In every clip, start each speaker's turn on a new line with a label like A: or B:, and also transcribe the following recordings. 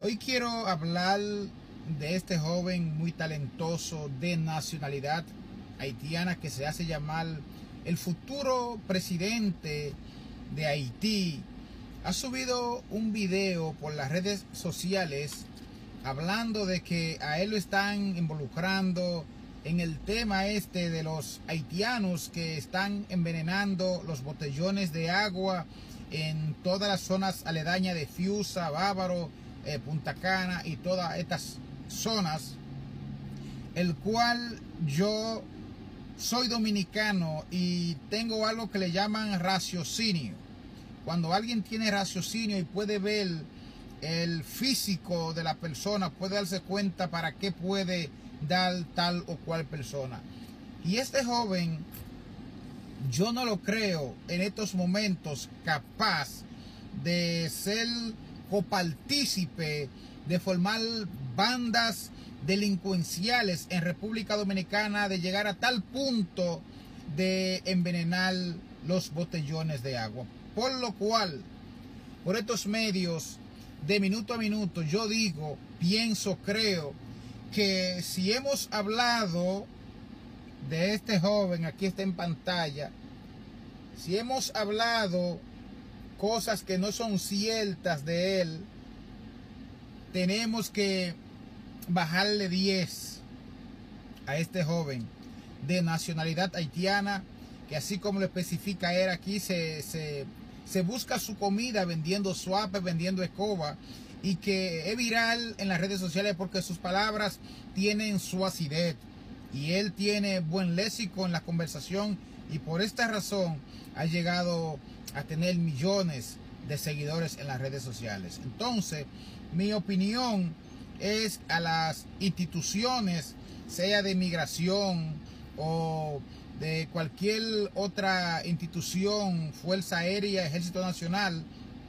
A: Hoy quiero hablar de este joven muy talentoso de nacionalidad haitiana que se hace llamar el futuro presidente de Haití. Ha subido un video por las redes sociales hablando de que a él lo están involucrando en el tema de los haitianos que están envenenando los botellones de agua en todas las zonas aledañas de Fiusa, Bávaro, Punta Cana y todas estas zonas, el cual yo soy dominicano y tengo algo que le llaman raciocinio. Cuando alguien tiene raciocinio y puede ver el físico de la persona, puede darse cuenta para qué puede dar tal o cual persona. Y este joven, yo no lo creo en estos momentos capaz de ser copartícipe de formar bandas delincuenciales en República Dominicana, de llegar a tal punto de envenenar los botellones de agua. Por lo cual, por estos medios, de minuto a minuto, yo digo, pienso, creo que si hemos hablado de este joven, aquí está en pantalla, si hemos hablado cosas que no son ciertas de él, tenemos que bajarle 10 a este joven de nacionalidad haitiana, que así como lo especifica él aquí, se busca su comida vendiendo suape, vendiendo escoba, y que es viral en las redes sociales porque sus palabras tienen su acidez y él tiene buen léxico en la conversación, y por esta razón ha llegado a tener millones de seguidores en las redes sociales. Entonces, mi opinión es a las instituciones, sea de migración o de cualquier otra institución, Fuerza Aérea, Ejército Nacional,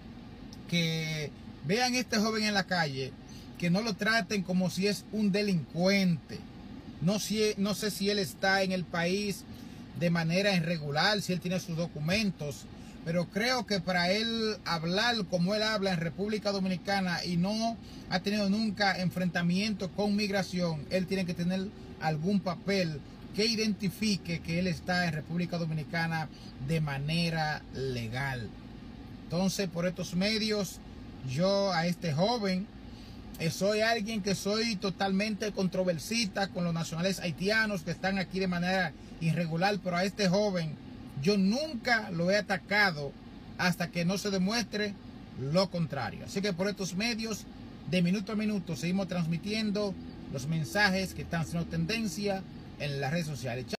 A: que vean a este joven en la calle, que no lo traten como si es un delincuente. No sé si él está en el país de manera irregular, si él tiene sus documentos, pero creo que para él hablar como él habla en República Dominicana y no ha tenido nunca enfrentamiento con migración, él tiene que tener algún papel que identifique que él está en República Dominicana de manera legal. Entonces, por estos medios, yo a este joven, soy alguien que soy totalmente controversista con los nacionales haitianos que están aquí de manera irregular, pero a este joven yo nunca lo he atacado hasta que no se demuestre lo contrario. Así que por estos medios, de minuto a minuto, seguimos transmitiendo los mensajes que están siendo tendencia en las redes sociales.